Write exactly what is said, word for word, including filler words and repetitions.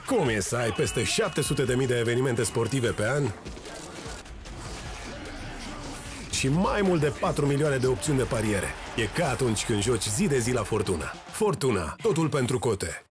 Cum e să ai peste șapte sute de mii de evenimente sportive pe an și mai mult de patru milioane de opțiuni de pariere? E ca atunci când joci zi de zi la Fortuna. Fortuna, totul pentru cote.